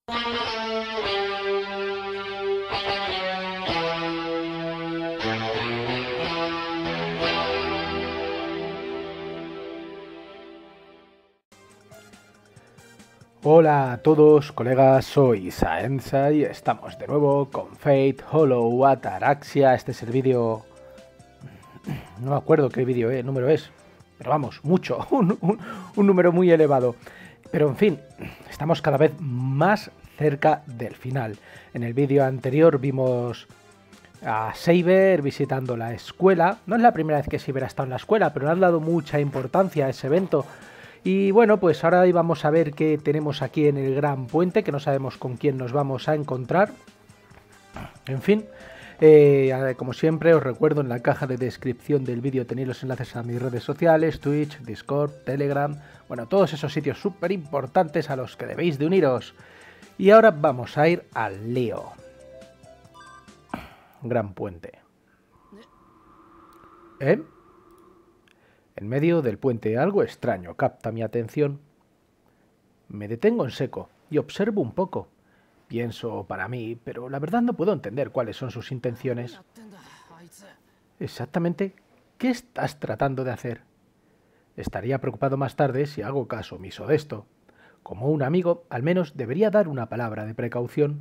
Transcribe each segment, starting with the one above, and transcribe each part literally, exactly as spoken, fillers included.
Hola a todos, colegas, soy Saenza y estamos de nuevo con Fate Hollow Ataraxia. Este es el vídeo... No me acuerdo qué vídeo eh, número es, pero vamos, mucho, un, un, un número muy elevado. Pero en fin, estamos cada vez más cerca del final. En el vídeo anterior vimos a Saber visitando la escuela. No es la primera vez que Saber ha estado en la escuela, pero le han dado mucha importancia a ese evento. Y bueno, pues ahora vamos a ver qué tenemos aquí en el Gran Puente, que no sabemos con quién nos vamos a encontrar. En fin, eh, como siempre os recuerdo, en la caja de descripción del vídeo tenéis los enlaces a mis redes sociales, Twitch, Discord, Telegram, bueno, todos esos sitios súper importantes a los que debéis de uniros. Y ahora vamos a ir al lío. Gran Puente. ¿Eh? En medio del puente algo extraño capta mi atención. Me detengo en seco y observo un poco. Pienso para mí, pero la verdad no puedo entender cuáles son sus intenciones. Exactamente, ¿qué estás tratando de hacer? Estaría preocupado más tarde si hago caso omiso de esto. Como un amigo, al menos debería dar una palabra de precaución.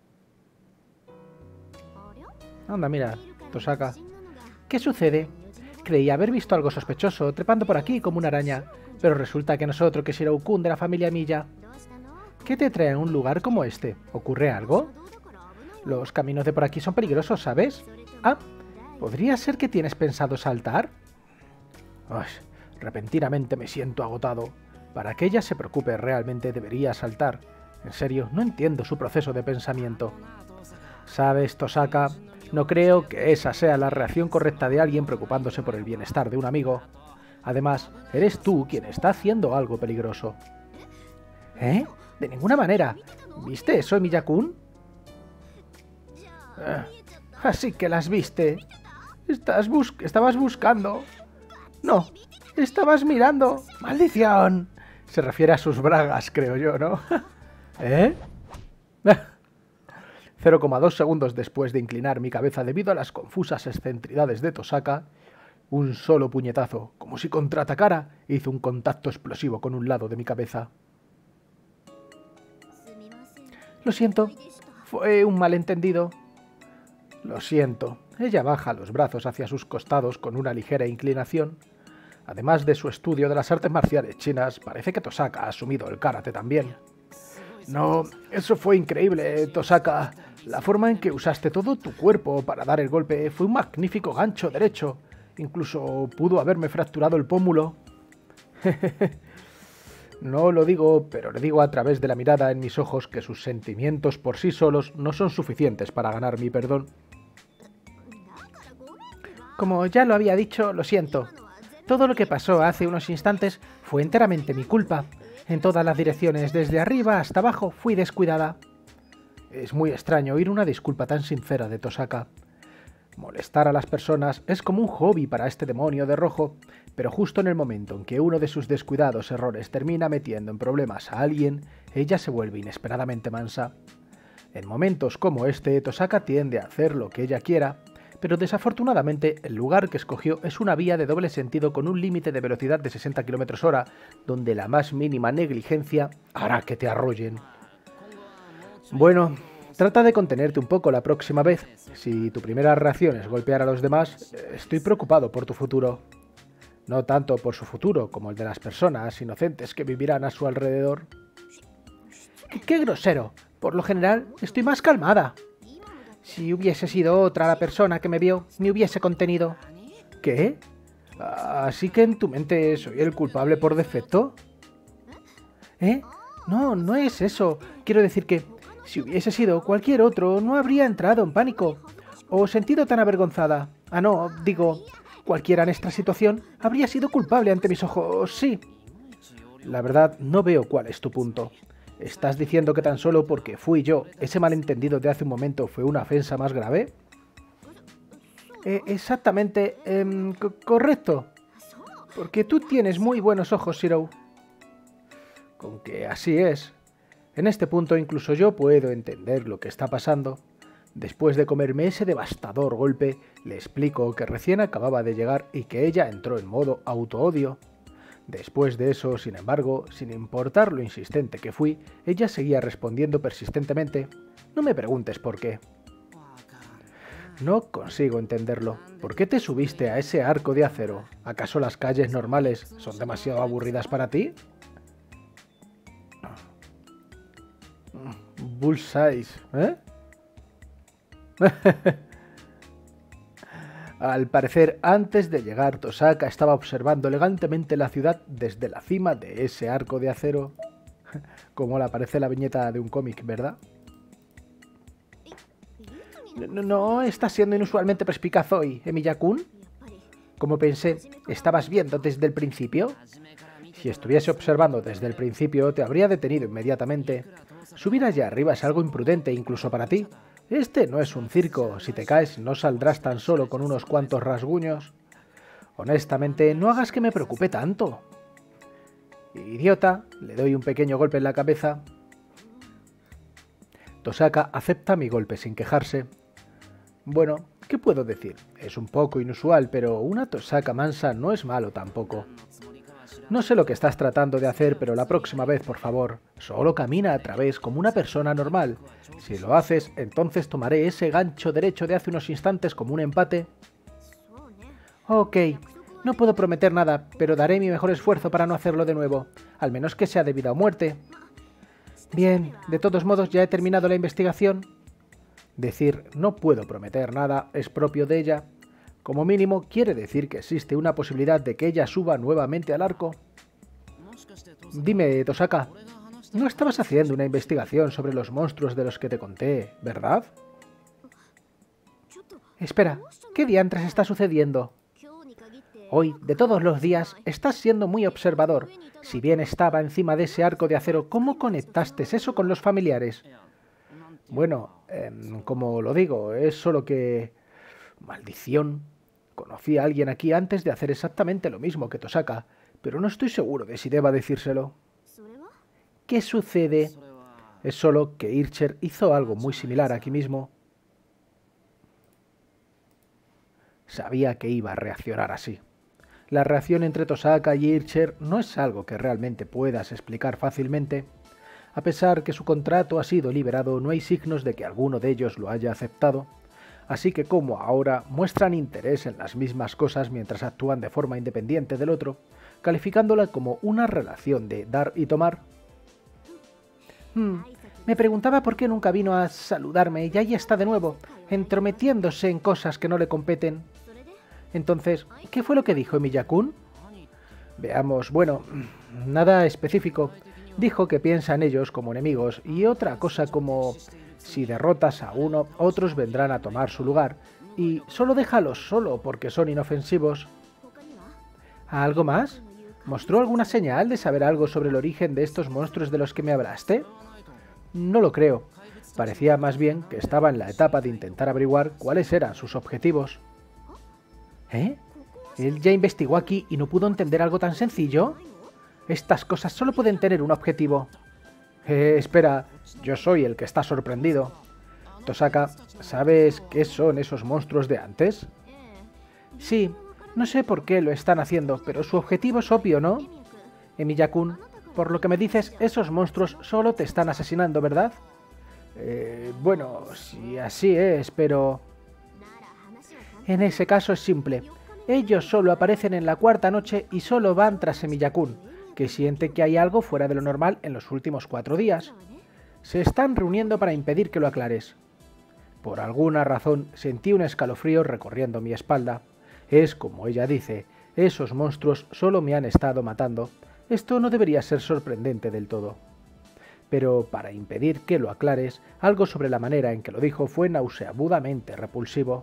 Anda, mira, Tosaka. ¿Qué sucede? Creí haber visto algo sospechoso trepando por aquí como una araña, pero resulta que no es otro que Shirou-kun de la familia Miya. ¿Qué te trae a un lugar como este? ¿Ocurre algo? Los caminos de por aquí son peligrosos, ¿sabes? Ah, ¿podría ser que tienes pensado saltar? Uy, repentinamente me siento agotado. Para que ella se preocupe, realmente debería saltar. En serio, no entiendo su proceso de pensamiento. ¿Sabes, Tosaka? No creo que esa sea la reacción correcta de alguien preocupándose por el bienestar de un amigo. Además, eres tú quien está haciendo algo peligroso. ¿Eh? De ninguna manera. ¿Viste eso, Miya-kun? Eh, así que las viste. Estás bus- estabas buscando. No, estabas mirando. ¡Maldición! Se refiere a sus bragas, creo yo, ¿no? ¿Eh? cero coma dos segundos después de inclinar mi cabeza debido a las confusas excentridades de Tosaka, un solo puñetazo, como si contraatacara, hizo un contacto explosivo con un lado de mi cabeza. Lo siento, fue un malentendido. Lo siento. Ella baja los brazos hacia sus costados con una ligera inclinación. Además de su estudio de las artes marciales chinas, parece que Tosaka ha asumido el karate también. No, eso fue increíble, Tosaka. La forma en que usaste todo tu cuerpo para dar el golpe fue un magnífico gancho derecho. Incluso pudo haberme fracturado el pómulo. No lo digo, pero le digo a través de la mirada en mis ojos que sus sentimientos por sí solos no son suficientes para ganar mi perdón. Como ya lo había dicho, lo siento. Todo lo que pasó hace unos instantes fue enteramente mi culpa. En todas las direcciones, desde arriba hasta abajo, fui descuidada. Es muy extraño oír una disculpa tan sincera de Tosaka. Molestar a las personas es como un hobby para este demonio de rojo, pero justo en el momento en que uno de sus descuidados errores termina metiendo en problemas a alguien, ella se vuelve inesperadamente mansa. En momentos como este, Tosaka tiende a hacer lo que ella quiera, pero desafortunadamente el lugar que escogió es una vía de doble sentido con un límite de velocidad de sesenta kilómetros hora, donde la más mínima negligencia hará que te arrollen. Bueno, trata de contenerte un poco la próxima vez. Si tu primera reacción es golpear a los demás, estoy preocupado por tu futuro. No tanto por su futuro como el de las personas inocentes que vivirán a su alrededor. ¡Qué, qué grosero! Por lo general, estoy más calmada. Si hubiese sido otra la persona que me vio, me hubiese contenido. ¿Qué? ¿Así que en tu mente soy el culpable por defecto? ¿Eh? No, no es eso. Quiero decir que, si hubiese sido cualquier otro, no habría entrado en pánico o sentido tan avergonzada. Ah, no, digo, cualquiera en esta situación habría sido culpable ante mis ojos, sí. La verdad, no veo cuál es tu punto. ¿Estás diciendo que tan solo porque fui yo, ese malentendido de hace un momento fue una ofensa más grave? Eh, exactamente, eh, co correcto. Porque tú tienes muy buenos ojos, Shirou. Con que así es. En este punto incluso yo puedo entender lo que está pasando. Después de comerme ese devastador golpe, le explico que recién acababa de llegar y que ella entró en modo auto-odio. Después de eso, sin embargo, sin importar lo insistente que fui, ella seguía respondiendo persistentemente: «No me preguntes por qué». No consigo entenderlo. ¿Por qué te subiste a ese arco de acero? ¿Acaso las calles normales son demasiado aburridas para ti? Bullseyes, ¿eh? Al parecer, antes de llegar, Tosaka estaba observando elegantemente la ciudad desde la cima de ese arco de acero. Como le aparece la viñeta de un cómic, ¿verdad? No, no estás siendo inusualmente perspicaz hoy, Emilia-kun. Como pensé, ¿estabas viendo desde el principio? Si estuviese observando desde el principio, te habría detenido inmediatamente. Subir allá arriba es algo imprudente incluso para ti. Este no es un circo. Si te caes, no saldrás tan solo con unos cuantos rasguños. Honestamente, no hagas que me preocupe tanto. Idiota, le doy un pequeño golpe en la cabeza. Tosaka acepta mi golpe sin quejarse. Bueno, ¿qué puedo decir? Es un poco inusual, pero una Tosaka mansa no es malo tampoco. No sé lo que estás tratando de hacer, pero la próxima vez, por favor, solo camina a través como una persona normal. Si lo haces, entonces tomaré ese gancho derecho de hace unos instantes como un empate. Ok, no puedo prometer nada, pero daré mi mejor esfuerzo para no hacerlo de nuevo, al menos que sea de vida o muerte. Bien, de todos modos ya he terminado la investigación. Decir no puedo prometer nada es propio de ella. Como mínimo quiere decir que existe una posibilidad de que ella suba nuevamente al arco. Dime, Tosaka, no estabas haciendo una investigación sobre los monstruos de los que te conté, ¿verdad? Espera, ¿qué diantres está sucediendo? Hoy, de todos los días, estás siendo muy observador. Si bien estaba encima de ese arco de acero, ¿cómo conectaste eso con los familiares? Bueno, eh, como lo digo, es solo que... ¡Maldición! Conocí a alguien aquí antes de hacer exactamente lo mismo que Tosaka, pero no estoy seguro de si deba decírselo. ¿Qué sucede? Es solo que Ircher hizo algo muy similar aquí mismo. Sabía que iba a reaccionar así. La reacción entre Tosaka y Ircher no es algo que realmente puedas explicar fácilmente. A pesar que su contrato ha sido liberado, no hay signos de que alguno de ellos lo haya aceptado. Así que como ahora muestran interés en las mismas cosas mientras actúan de forma independiente del otro, calificándola como una relación de dar y tomar. Hmm, me preguntaba por qué nunca vino a saludarme y ahí está de nuevo, entrometiéndose en cosas que no le competen. Entonces, ¿qué fue lo que dijo Emilia-kun? Veamos, bueno, nada específico. Dijo que piensa en ellos como enemigos y otra cosa como... Si derrotas a uno, otros vendrán a tomar su lugar, y solo déjalos solo porque son inofensivos. ¿Algo más? ¿Mostró alguna señal de saber algo sobre el origen de estos monstruos de los que me hablaste? No lo creo. Parecía más bien que estaba en la etapa de intentar averiguar cuáles eran sus objetivos. ¿Eh? ¿Él ya investigó aquí y no pudo entender algo tan sencillo? Estas cosas solo pueden tener un objetivo. Eh, espera, yo soy el que está sorprendido. Tosaka, ¿sabes qué son esos monstruos de antes? Sí, no sé por qué lo están haciendo, pero su objetivo es obvio, ¿no? Emilia-kun, por lo que me dices, esos monstruos solo te están asesinando, ¿verdad? Eh, bueno, si así es, pero... En ese caso es simple. Ellos solo aparecen en la cuarta noche y solo van tras Emilia-kun, que siente que hay algo fuera de lo normal en los últimos cuatro días. Se están reuniendo para impedir que lo aclares. Por alguna razón sentí un escalofrío recorriendo mi espalda. Es como ella dice, esos monstruos solo me han estado matando. Esto no debería ser sorprendente del todo. Pero para impedir que lo aclares, algo sobre la manera en que lo dijo fue nauseabundamente repulsivo.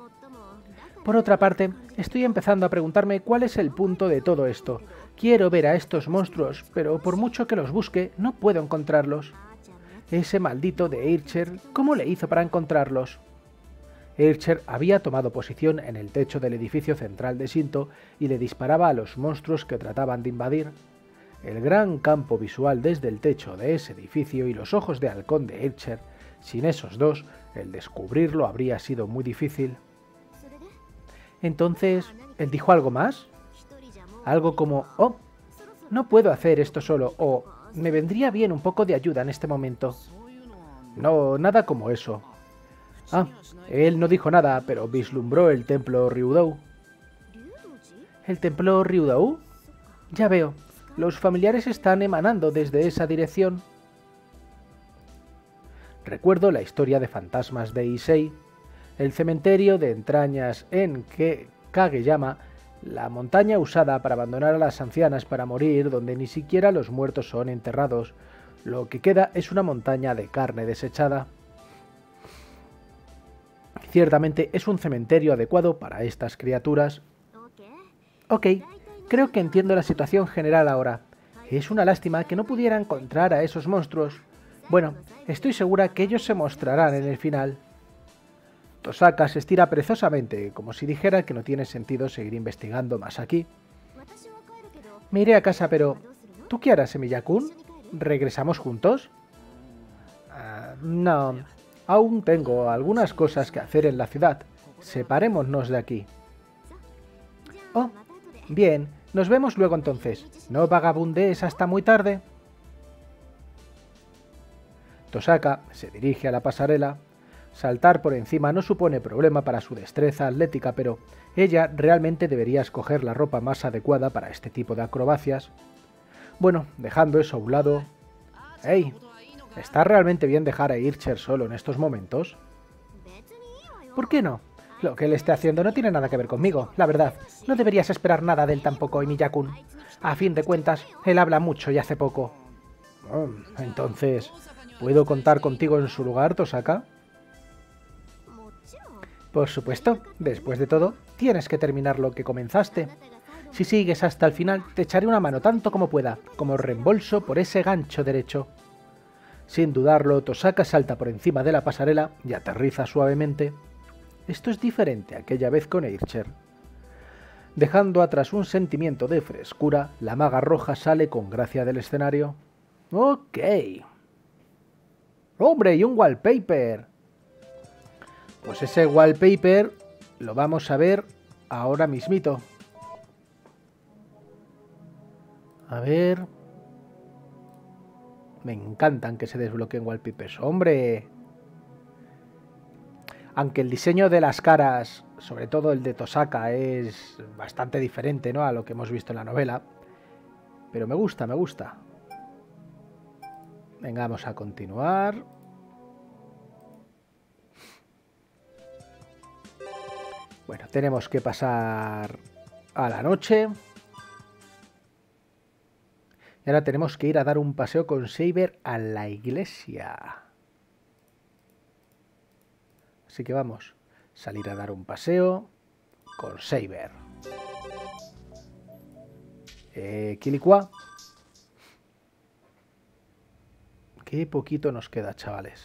Por otra parte, estoy empezando a preguntarme cuál es el punto de todo esto. Quiero ver a estos monstruos, pero por mucho que los busque, no puedo encontrarlos. Ese maldito de Ircher, ¿cómo le hizo para encontrarlos? Ircher había tomado posición en el techo del edificio central de Shinto y le disparaba a los monstruos que trataban de invadir. El gran campo visual desde el techo de ese edificio y los ojos de halcón de Ircher, sin esos dos, el descubrirlo habría sido muy difícil. Entonces, ¿él dijo algo más? Algo como, oh, no puedo hacer esto solo, o me vendría bien un poco de ayuda en este momento. No, nada como eso. Ah, él no dijo nada, pero vislumbró el templo Ryudou. ¿El templo Ryudou? Ya veo, los familiares están emanando desde esa dirección. Recuerdo la historia de fantasmas de Issei, el cementerio de entrañas en que Kageyama, la montaña usada para abandonar a las ancianas para morir, donde ni siquiera los muertos son enterrados. Lo que queda es una montaña de carne desechada. Ciertamente es un cementerio adecuado para estas criaturas. Ok, creo que entiendo la situación general ahora. Es una lástima que no pudiera encontrar a esos monstruos. Bueno, estoy segura que ellos se mostrarán en el final. Tosaka se estira perezosamente, como si dijera que no tiene sentido seguir investigando más aquí. Me iré a casa, pero... ¿tú qué harás, Emiya-kun? ¿Regresamos juntos? Uh, no, aún tengo algunas cosas que hacer en la ciudad. Separémonos de aquí. Oh, bien, nos vemos luego entonces. ¿No vagabundees hasta muy tarde? Tosaka se dirige a la pasarela. Saltar por encima no supone problema para su destreza atlética, pero ella realmente debería escoger la ropa más adecuada para este tipo de acrobacias. Bueno, dejando eso a un lado... ¡Hey! ¿Está realmente bien dejar a Ircher solo en estos momentos? ¿Por qué no? Lo que él esté haciendo no tiene nada que ver conmigo, la verdad. No deberías esperar nada de él tampoco, Emiya-kun. A fin de cuentas, él habla mucho y hace poco. Oh, entonces, ¿puedo contar contigo en su lugar, Tosaka? Por supuesto, después de todo, tienes que terminar lo que comenzaste. Si sigues hasta el final, te echaré una mano tanto como pueda, como reembolso por ese gancho derecho. Sin dudarlo, Tosaka salta por encima de la pasarela y aterriza suavemente. Esto es diferente a aquella vez con Ircher. Dejando atrás un sentimiento de frescura, la maga roja sale con gracia del escenario. ¡Ok! ¡Hombre, y un wallpaper! Pues ese wallpaper lo vamos a ver ahora mismito. A ver... Me encantan que se desbloqueen wallpapers. ¡Hombre! Aunque el diseño de las caras, sobre todo el de Tosaka, es bastante diferente, ¿no?, a lo que hemos visto en la novela. Pero me gusta, me gusta. Venga, vamos a continuar. Bueno, tenemos que pasar a la noche. Y ahora tenemos que ir a dar un paseo con Saber a la iglesia. Así que vamos, salir a dar un paseo con Saber. Eh, Kilikua. Qué poquito nos queda, chavales.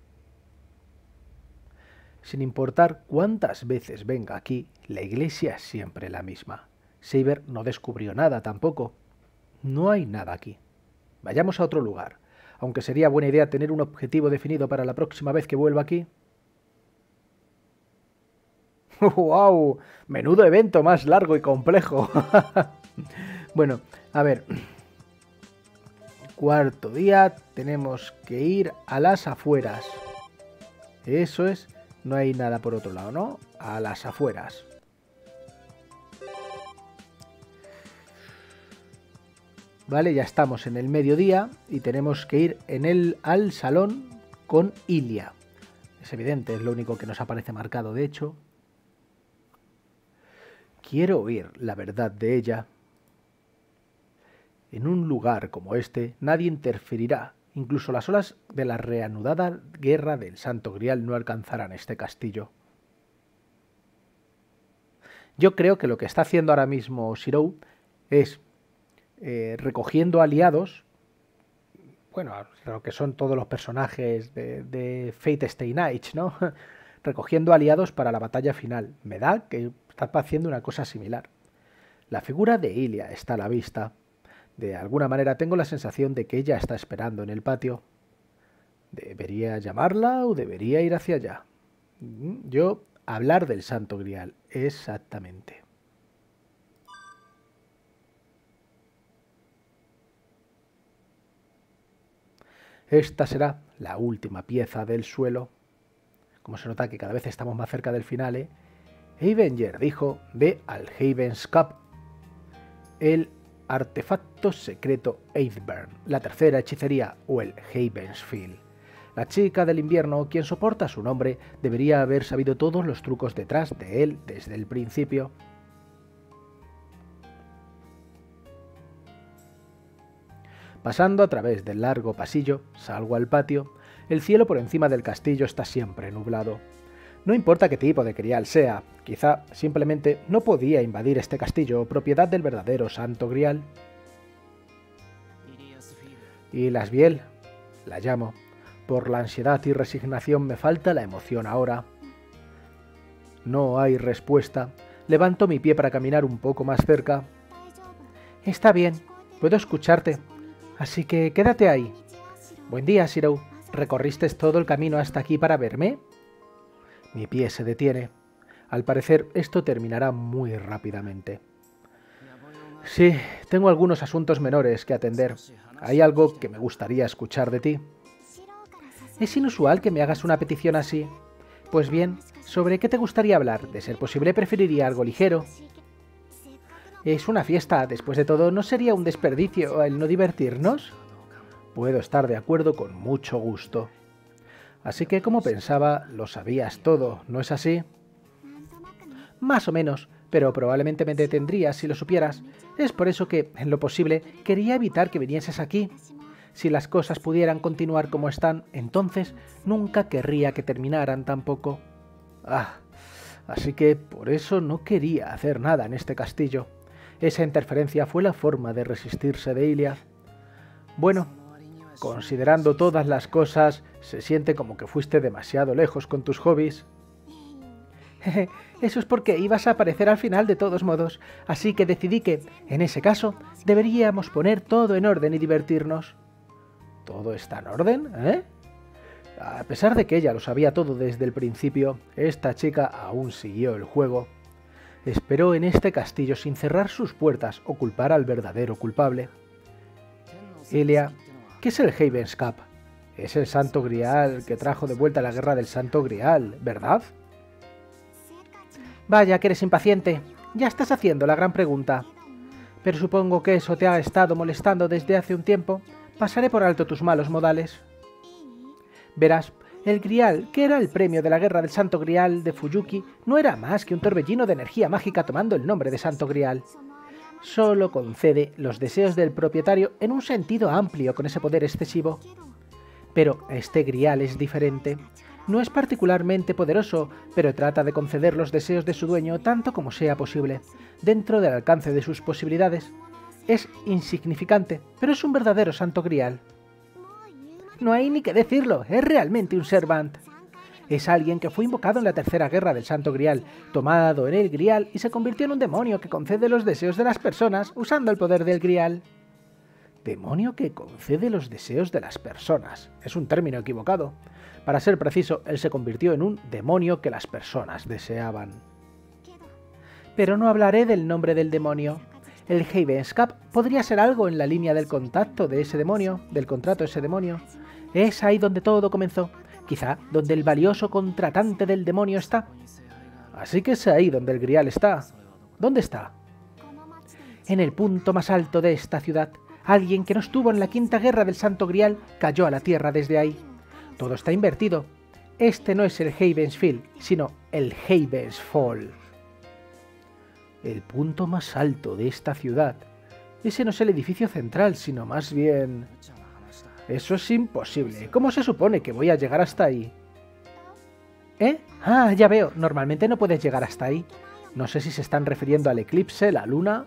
Sin importar cuántas veces venga aquí, la iglesia es siempre la misma. Saber no descubrió nada tampoco. No hay nada aquí. Vayamos a otro lugar, aunque sería buena idea tener un objetivo definido para la próxima vez que vuelva aquí. ¡Wow! Menudo evento más largo y complejo. Bueno, a ver. Cuarto día, tenemos que ir a las afueras. Eso es, no hay nada por otro lado, ¿no? A las afueras. Vale, ya estamos en el mediodía y tenemos que ir en el, al salón con Ilia. Es evidente, es lo único que nos aparece marcado, de hecho. Quiero oír la verdad de ella. En un lugar como este, nadie interferirá. Incluso las olas de la reanudada guerra del Santo Grial no alcanzarán este castillo. Yo creo que lo que está haciendo ahora mismo Shirou es eh, recogiendo aliados, bueno, lo que son todos los personajes de, de Fate Stay Night, ¿no? Recogiendo aliados para la batalla final. Me da que está haciendo una cosa similar. La figura de Ilia está a la vista. De alguna manera tengo la sensación de que ella está esperando en el patio. ¿Debería llamarla o debería ir hacia allá? Yo, hablar del Santo Grial, exactamente. Esta será la última pieza del suelo. Como se nota que cada vez estamos más cerca del final, ¿eh? Avenger dijo, ve al Haven's Cup, el artefacto secreto Eithburn, la tercera hechicería o el Haven's Field. La chica del invierno, quien soporta su nombre, debería haber sabido todos los trucos detrás de él desde el principio. Pasando a través del largo pasillo, salgo al patio. El cielo por encima del castillo está siempre nublado. No importa qué tipo de grial sea, quizá simplemente no podía invadir este castillo, propiedad del verdadero Santo Grial. Y Lasviel, la llamo. Por la ansiedad y resignación me falta la emoción ahora. No hay respuesta. Levanto mi pie para caminar un poco más cerca. Está bien, puedo escucharte. Así que quédate ahí. Buen día, Shiro. ¿Recorriste todo el camino hasta aquí para verme? Mi pie se detiene. Al parecer, esto terminará muy rápidamente. Sí, tengo algunos asuntos menores que atender. Hay algo que me gustaría escuchar de ti. Es inusual que me hagas una petición así. Pues bien, ¿sobre qué te gustaría hablar? De ser posible, preferiría algo ligero. Es una fiesta, después de todo, ¿no sería un desperdicio el no divertirnos? Puedo estar de acuerdo con mucho gusto. Así que, como pensaba, lo sabías todo, ¿no es así? Más o menos, pero probablemente me detendrías si lo supieras. Es por eso que, en lo posible, quería evitar que vinieses aquí. Si las cosas pudieran continuar como están, entonces nunca querría que terminaran tampoco. Ah, así que por eso no quería hacer nada en este castillo. Esa interferencia fue la forma de resistirse de Iliad. Bueno, considerando todas las cosas, se siente como que fuiste demasiado lejos con tus hobbies. Eso es porque ibas a aparecer al final de todos modos, así que decidí que, en ese caso, deberíamos poner todo en orden y divertirnos. ¿Todo está en orden, eh? A pesar de que ella lo sabía todo desde el principio, esta chica aún siguió el juego. Esperó en este castillo sin cerrar sus puertas o culpar al verdadero culpable. Ilia, ¿qué es el Haven's Cup? Es el Santo Grial que trajo de vuelta la guerra del Santo Grial, ¿verdad? Vaya, que eres impaciente. Ya estás haciendo la gran pregunta. Pero supongo que eso te ha estado molestando desde hace un tiempo. Pasaré por alto tus malos modales. Verás, el Grial, que era el premio de la guerra del Santo Grial de Fuyuki, no era más que un torbellino de energía mágica tomando el nombre de Santo Grial. Solo concede los deseos del propietario en un sentido amplio con ese poder excesivo. Pero este Grial es diferente. No es particularmente poderoso, pero trata de conceder los deseos de su dueño tanto como sea posible, dentro del alcance de sus posibilidades. Es insignificante, pero es un verdadero Santo Grial. No hay ni que decirlo, es realmente un Servant. Es alguien que fue invocado en la tercera guerra del Santo Grial, tomado en el Grial y se convirtió en un demonio que concede los deseos de las personas usando el poder del Grial. Demonio que concede los deseos de las personas. Es un término equivocado. Para ser preciso, él se convirtió en un demonio que las personas deseaban. Pero no hablaré del nombre del demonio. El Haven's Cup podría ser algo en la línea del contacto de ese demonio, del contrato de ese demonio. Es ahí donde todo comenzó, quizá donde el valioso contratante del demonio está. Así que es ahí donde el Grial está. ¿Dónde está? En el punto más alto de esta ciudad. Alguien que no estuvo en la quinta guerra del Santo Grial cayó a la tierra desde ahí. Todo está invertido. Este no es el Haven's Field, sino el Haven's Fall. El punto más alto de esta ciudad. Ese no es el edificio central, sino más bien... Eso es imposible. ¿Cómo se supone que voy a llegar hasta ahí? ¿Eh? Ah, ya veo. Normalmente no puedes llegar hasta ahí. No sé si se están refiriendo al eclipse, la luna...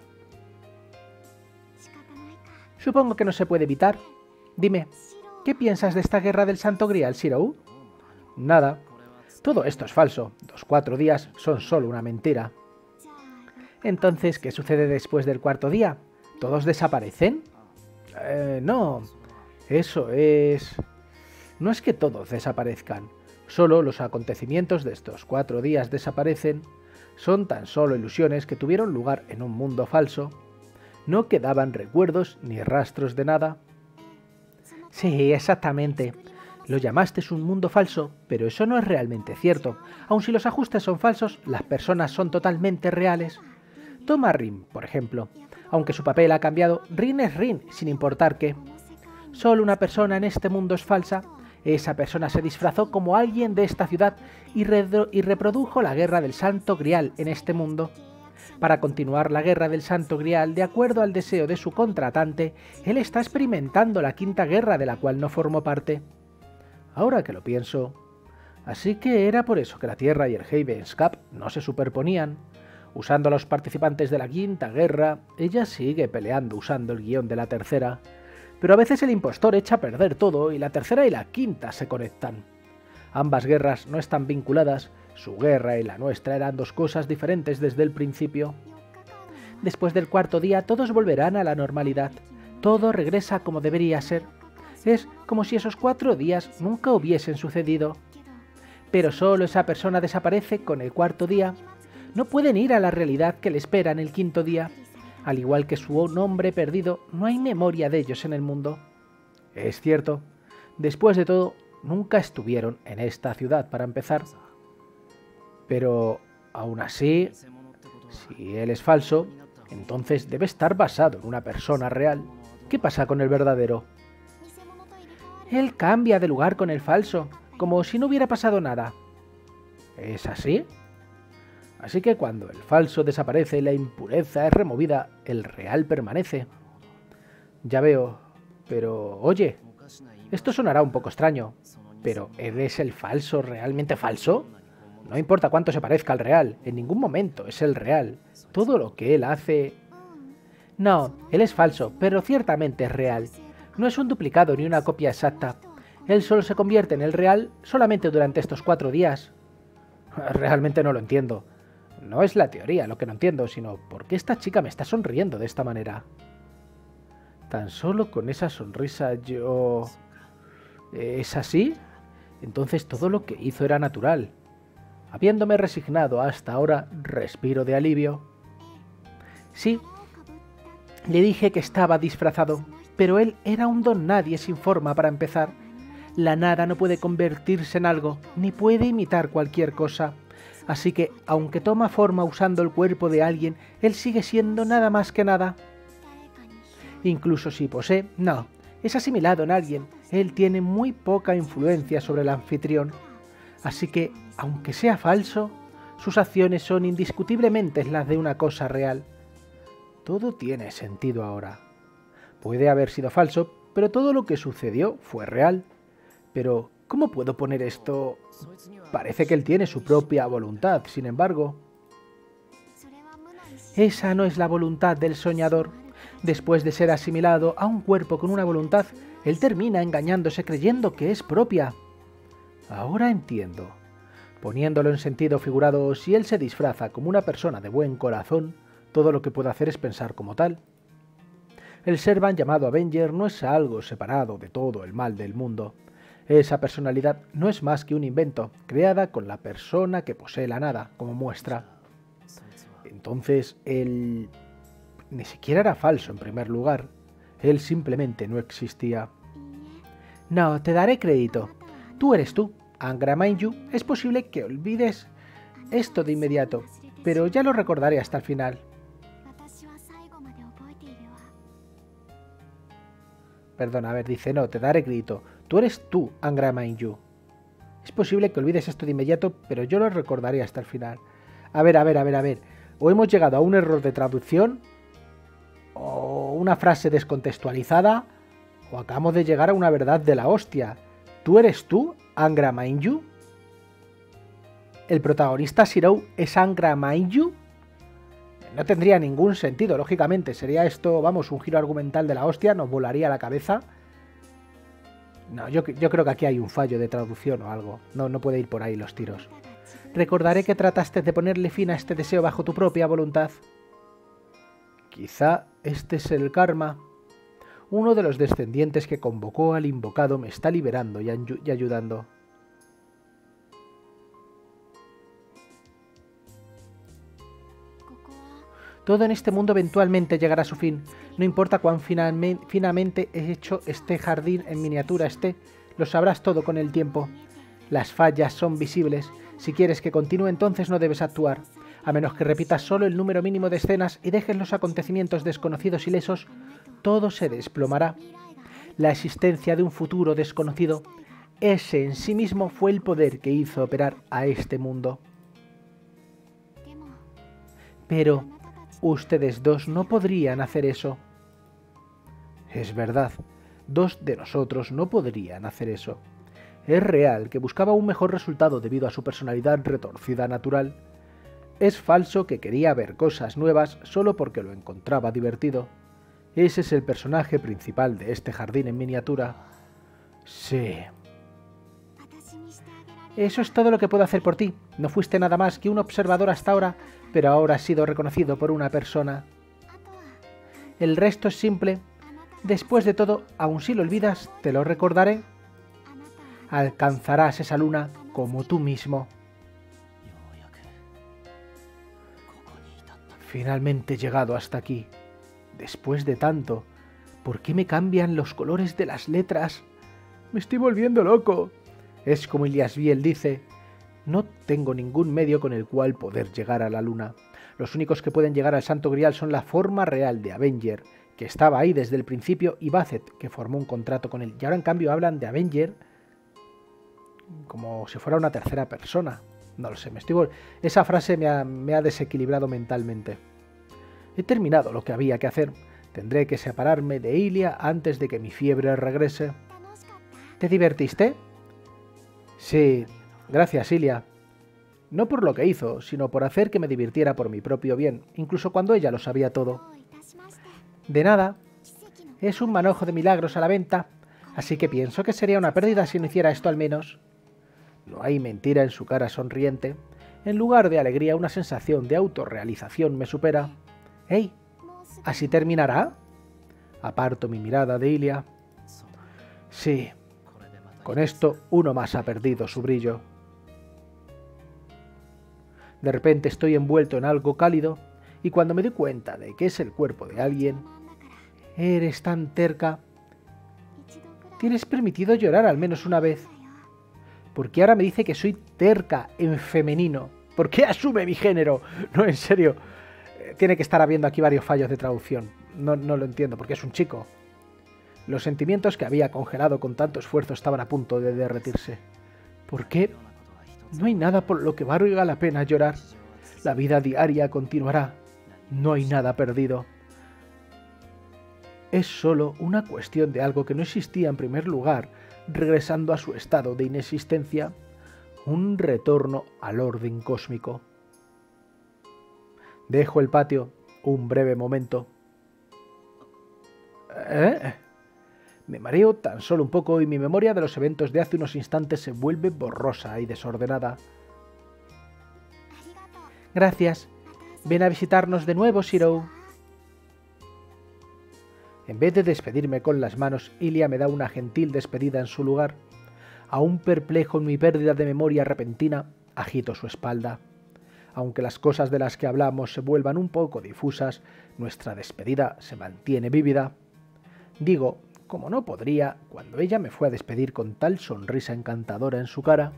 Supongo que no se puede evitar. Dime, ¿qué piensas de esta guerra del Santo Grial, Shiro? Nada. Todo esto es falso. Los cuatro días son solo una mentira. Entonces, ¿qué sucede después del cuarto día? ¿Todos desaparecen? Eh, no, eso es... No es que todos desaparezcan, solo los acontecimientos de estos cuatro días desaparecen, son tan solo ilusiones que tuvieron lugar en un mundo falso. No quedaban recuerdos ni rastros de nada. Sí, exactamente. Lo llamaste un mundo falso, pero eso no es realmente cierto. Aun si los ajustes son falsos, las personas son totalmente reales. Toma a Rin, por ejemplo. Aunque su papel ha cambiado, Rin es Rin, sin importar qué. Solo una persona en este mundo es falsa. Esa persona se disfrazó como alguien de esta ciudad y, y reprodujo la guerra del Santo Grial en este mundo. Para continuar la guerra del Santo Grial, de acuerdo al deseo de su contratante, él está experimentando la quinta guerra de la cual no formó parte. Ahora que lo pienso, así que era por eso que la Tierra y el Haven's Cup no se superponían. Usando a los participantes de la quinta guerra, ella sigue peleando usando el guión de la tercera. Pero a veces el impostor echa a perder todo y la tercera y la quinta se conectan. Ambas guerras no están vinculadas, su guerra y la nuestra eran dos cosas diferentes desde el principio. Después del cuarto día todos volverán a la normalidad, todo regresa como debería ser. Es como si esos cuatro días nunca hubiesen sucedido. Pero solo esa persona desaparece con el cuarto día. No pueden ir a la realidad que le espera en el quinto día. Al igual que su nombre perdido, no hay memoria de ellos en el mundo. Es cierto, después de todo, nunca estuvieron en esta ciudad para empezar. Pero, aún así, si él es falso, entonces debe estar basado en una persona real. ¿Qué pasa con el verdadero? Él cambia de lugar con el falso, como si no hubiera pasado nada. ¿Es así? Así que cuando el falso desaparece y la impureza es removida, el real permanece. Ya veo, pero oye, esto sonará un poco extraño, pero ¿él es el falso realmente falso? No importa cuánto se parezca al real, en ningún momento es el real. Todo lo que él hace... No, él es falso, pero ciertamente es real. No es un duplicado ni una copia exacta. Él solo se convierte en el real solamente durante estos cuatro días. Realmente no lo entiendo. No es la teoría lo que no entiendo, sino por qué esta chica me está sonriendo de esta manera. Tan solo con esa sonrisa yo... ¿Es así? Entonces todo lo que hizo era natural. Habiéndome resignado hasta ahora, respiro de alivio. Sí, le dije que estaba disfrazado, pero él era un don nadie sin forma para empezar. La nada no puede convertirse en algo, ni puede imitar cualquier cosa. Así que, aunque toma forma usando el cuerpo de alguien, él sigue siendo nada más que nada. Incluso si posee, no, es asimilado en alguien, él tiene muy poca influencia sobre el anfitrión. Así que, aunque sea falso, sus acciones son indiscutiblemente las de una cosa real. Todo tiene sentido ahora. Puede haber sido falso, pero todo lo que sucedió fue real. Pero, ¿cómo puedo poner esto? Parece que él tiene su propia voluntad, sin embargo. Esa no es la voluntad del soñador. Después de ser asimilado a un cuerpo con una voluntad, él termina engañándose creyendo que es propia. Ahora entiendo. Poniéndolo en sentido figurado, si él se disfraza como una persona de buen corazón, todo lo que puede hacer es pensar como tal. El Servant llamado Avenger no es algo separado de todo el mal del mundo. Esa personalidad no es más que un invento, creada con la persona que posee la nada, como muestra. Entonces, él ni siquiera era falso en primer lugar. Él simplemente no existía. No, te daré crédito. Tú eres tú, Angra Mainyu. Es posible que olvides esto de inmediato, pero ya lo recordaré hasta el final. Perdona, a ver, dice, no, te daré crédito. Tú eres tú, Angra Mainyu. Es posible que olvides esto de inmediato, pero yo lo recordaré hasta el final. A ver, a ver, a ver, a ver. O hemos llegado a un error de traducción, o una frase descontextualizada, o acabamos de llegar a una verdad de la hostia. ¿Tú eres tú, Angra Mainyu? ¿El protagonista Shirou es Angra Mainyu? No tendría ningún sentido, lógicamente. Sería esto, vamos, un giro argumental de la hostia, nos volaría la cabeza. No, yo, yo creo que aquí hay un fallo de traducción o algo. No, no puede ir por ahí los tiros. Recordaré que trataste de ponerle fin a este deseo bajo tu propia voluntad. Quizá este es el karma. Uno de los descendientes que convocó al invocado me está liberando y, y ayudando. Todo en este mundo eventualmente llegará a su fin. No importa cuán finalme, finamente hecho este jardín en miniatura esté, lo sabrás todo con el tiempo. Las fallas son visibles. Si quieres que continúe, entonces no debes actuar. A menos que repitas solo el número mínimo de escenas y dejes los acontecimientos desconocidos ilesos, todo se desplomará. La existencia de un futuro desconocido, ese en sí mismo fue el poder que hizo operar a este mundo. Pero ustedes dos no podrían hacer eso. Es verdad, dos de nosotros no podrían hacer eso. Es real que buscaba un mejor resultado debido a su personalidad retorcida natural. Es falso que quería ver cosas nuevas solo porque lo encontraba divertido. Ese es el personaje principal de este jardín en miniatura. Sí. Eso es todo lo que puedo hacer por ti. No fuiste nada más que un observador hasta ahora, pero ahora has sido reconocido por una persona. El resto es simple. Después de todo, aun si lo olvidas, te lo recordaré. Alcanzarás esa luna como tú mismo. Finalmente he llegado hasta aquí. Después de tanto, ¿por qué me cambian los colores de las letras? Me estoy volviendo loco. Es como Iliasbiel dice, no tengo ningún medio con el cual poder llegar a la luna. Los únicos que pueden llegar al Santo Grial son la forma real de Avenger, que estaba ahí desde el principio, y Basset, que formó un contrato con él. Y ahora en cambio hablan de Avenger como si fuera una tercera persona. No lo sé, me estoy vol- esa frase me ha, me ha desequilibrado mentalmente. He terminado lo que había que hacer. Tendré que separarme de Ilia antes de que mi fiebre regrese. ¿Te divertiste? Sí, gracias, Ilia. No por lo que hizo, sino por hacer que me divirtiera por mi propio bien, incluso cuando ella lo sabía todo. De nada. Es un manojo de milagros a la venta, así que pienso que sería una pérdida si no hiciera esto al menos. No hay mentira en su cara sonriente. En lugar de alegría, una sensación de autorrealización me supera. «¡Hey! ¿Así terminará?» Aparto mi mirada de Ilia. Sí, con esto uno más ha perdido su brillo. De repente estoy envuelto en algo cálido y cuando me doy cuenta de que es el cuerpo de alguien... «Eres tan terca. Tienes permitido llorar al menos una vez. ¿Por qué ahora me dice que soy terca en femenino? ¿Por qué asume mi género? No, en serio. Tiene que estar habiendo aquí varios fallos de traducción. No, no lo entiendo, porque es un chico. Los sentimientos que había congelado con tanto esfuerzo estaban a punto de derretirse. ¿Por qué? No hay nada por lo que valga la pena llorar. La vida diaria continuará. No hay nada perdido. Es solo una cuestión de algo que no existía en primer lugar, regresando a su estado de inexistencia, un retorno al orden cósmico. Dejo el patio un breve momento. ¿Eh? Me mareo tan solo un poco y mi memoria de los eventos de hace unos instantes se vuelve borrosa y desordenada. Gracias. Ven a visitarnos de nuevo, Shiro. En vez de despedirme con las manos, Ilia me da una gentil despedida en su lugar. Aún perplejo en mi pérdida de memoria repentina, agito su espalda. Aunque las cosas de las que hablamos se vuelvan un poco difusas, nuestra despedida se mantiene vívida. Digo, como no podría, cuando ella me fue a despedir con tal sonrisa encantadora en su cara.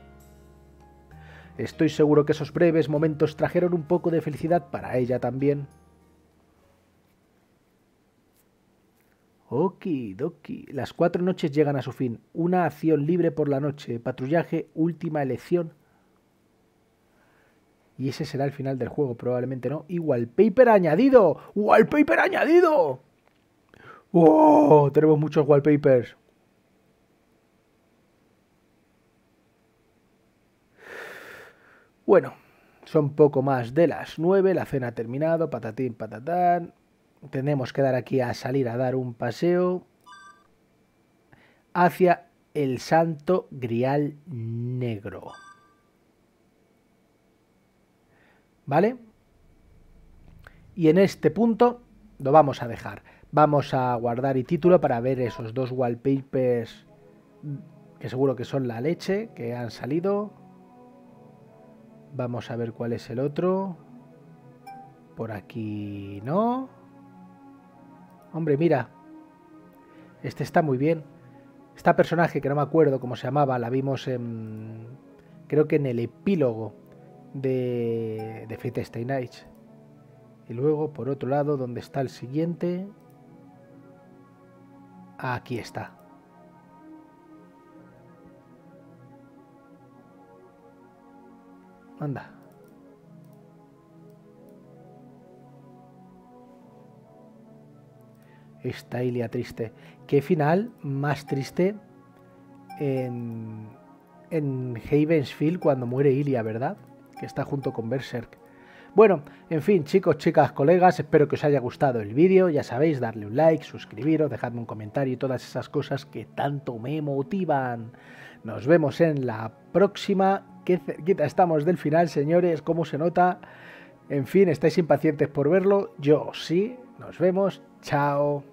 Estoy seguro que esos breves momentos trajeron un poco de felicidad para ella también. Okidoki. Las cuatro noches llegan a su fin. Una acción libre por la noche. Patrullaje, última elección. Y ese será el final del juego, probablemente no. Y wallpaper añadido. ¡Wallpaper añadido! ¡Oh! Tenemos muchos wallpapers. Bueno, son poco más de las nueve. La cena ha terminado. Patatín, patatán. Tenemos que dar aquí a salir a dar un paseo hacia el Santo Grial Negro. ¿Vale? Y en este punto lo vamos a dejar. Vamos a guardar y título para ver esos dos wallpapers que seguro que son la leche, que han salido. Vamos a ver cuál es el otro. Por aquí no. Hombre, mira. Este está muy bien. Esta personaje, que no me acuerdo cómo se llamaba, la vimos en... creo que en el epílogo de, de Fate Stay Night. Y luego, por otro lado, ¿dónde está el siguiente? Aquí está. Anda. Esta Ilia triste. Qué final más triste en, en Havensfield cuando muere Ilia, ¿verdad? Que está junto con Berserk. Bueno, en fin, chicos, chicas, colegas, espero que os haya gustado el vídeo. Ya sabéis, darle un like, suscribiros, dejadme un comentario y todas esas cosas que tanto me motivan. Nos vemos en la próxima. Qué cerquita estamos del final, señores, cómo se nota. En fin, estáis impacientes por verlo. Yo sí. Nos vemos. Chao.